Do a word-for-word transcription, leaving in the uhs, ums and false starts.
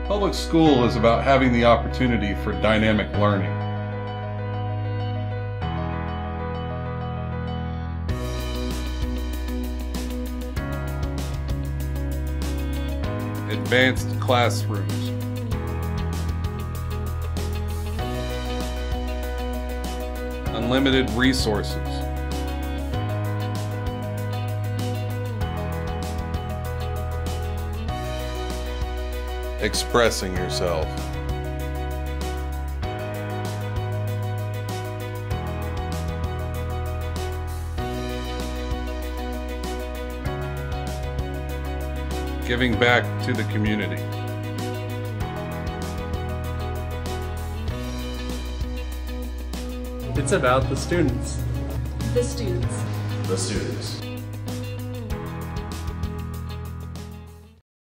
Public school is about having the opportunity for dynamic learning. Advanced classrooms. Unlimited resources. Expressing yourself. Giving back to the community. It's about the students. The students. The students.